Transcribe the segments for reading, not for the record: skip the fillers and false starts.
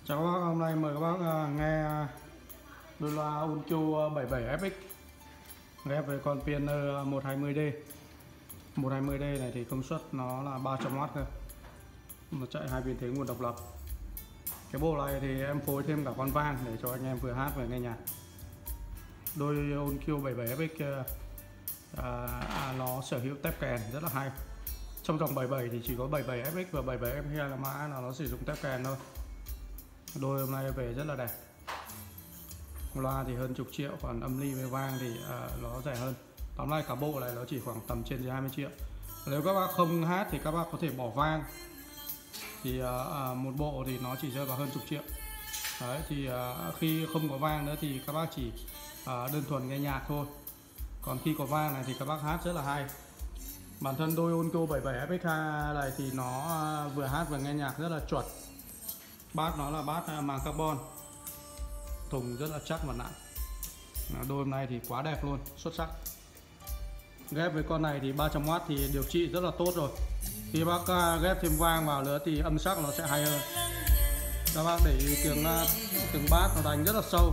Chào các bác, hôm nay mời các bác nghe đôi loa Onkyo 77FX ghép với con Pioneer 120D. 120D này thì công suất nó là 300W cơ, nó chạy hai biến thế nguồn độc lập. Cái bộ này thì em phối thêm cả con vang để cho anh em vừa hát vừa nghe nhạc. Đôi Onkyo 77FX nó sở hữu tép kèn rất là hay. Trong dòng 77 thì chỉ có 77FX và 77FX là mã nó sử dụng tép kèn thôi. Đôi hôm nay về rất là đẹp. Loa thì hơn chục triệu, còn âm ly với vang thì nó rẻ hơn. Tóm lại cả bộ này nó chỉ khoảng tầm trên dưới 20 triệu. Nếu các bác không hát thì các bác có thể bỏ vang, thì một bộ thì nó chỉ rơi vào hơn chục triệu. Đấy, thì khi không có vang nữa thì các bác chỉ đơn thuần nghe nhạc thôi. Còn khi có vang này thì các bác hát rất là hay. Bản thân đôi Onkyo 77FX này thì nó vừa hát vừa nghe nhạc rất là chuẩn. Bát nó là bát màng carbon, thùng rất là chắc và nặng. Đôi hôm nay thì quá đẹp luôn, xuất sắc. Ghép với con này thì 300W thì điều trị rất là tốt rồi. Khi bác ghép thêm vang vào nữa thì âm sắc nó sẽ hay hơn. Các bác để ý tiếng bát nó đánh rất là sâu.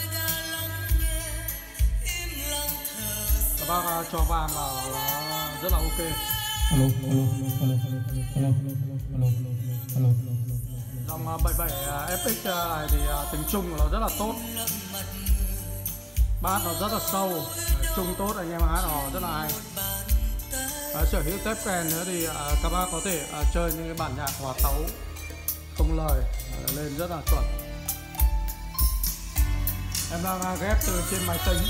Các bác cho vang vào nó rất là ok. Dòng 77FX này thì tiếng trung của nó rất là tốt, bass nó rất là sâu, trung tốt, anh em hát nó rất là hay. Sở hữu tép kèn nữa thì các bác có thể chơi những cái bản nhạc hòa tấu không lời lên rất là chuẩn. Em đang ghép từ trên máy tính.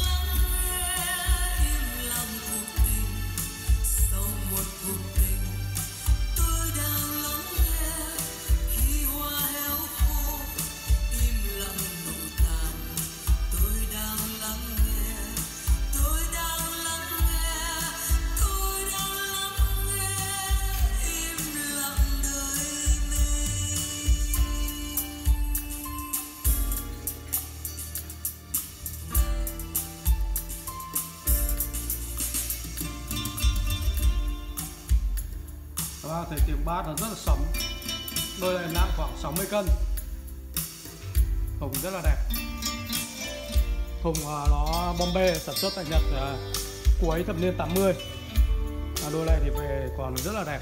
Các bác thấy tiếng bass nó rất là sống. Đôi này nặng khoảng 60 cân. Thùng rất là đẹp. Thùng nó Bombay, sản xuất tại Nhật cuối thập niên 80. Đôi này thì về còn rất là đẹp.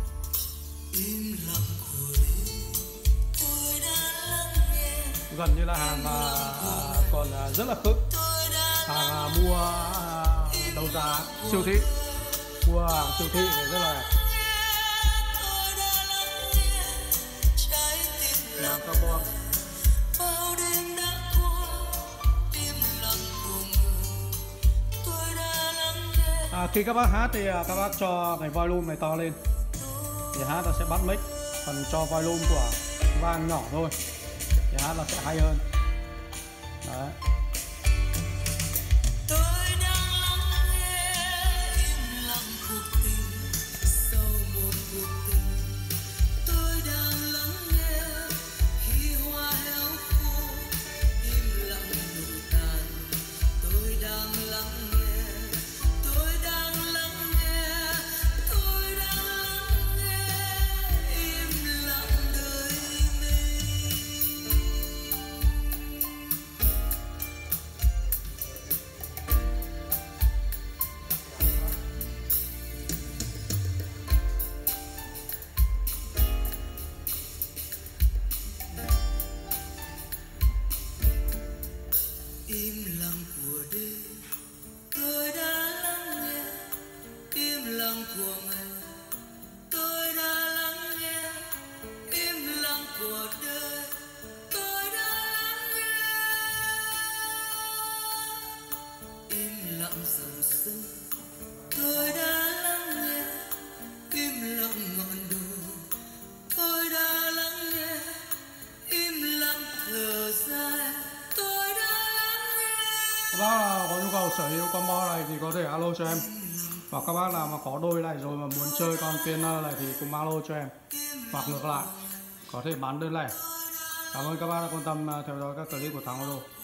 Gần như là hàng còn rất là khức. Hàng mua đấu giá siêu thị. Mua hàng siêu thị thì rất là đẹp. Màng carbon. Khi các bác hát thì các bác cho cái volume này to lên thì hát nó sẽ bắt mic, còn cho volume của vang nhỏ thôi thì hát nó sẽ hay hơn. Đấy. Im lặng của đêm, tôi đã lắng nghe. Im lặng của ngày, tôi đã lắng nghe. Im lặng của đời, tôi đã lắng nghe. Im lặng dòng sông, tôi đã lắng nghe. Im lặng ngọn đồi, tôi đã lắng nghe. Im lặng thở dài. Các bác có nhu cầu sở hữu combo này thì có thể alo cho em. Hoặc các bác nào mà có đôi này rồi mà muốn chơi con Pioneer này thì cũng alo cho em. Hoặc ngược lại, có thể bán đơn lẻ. Cảm ơn các bác đã quan tâm theo dõi các clip của Thắng Auto.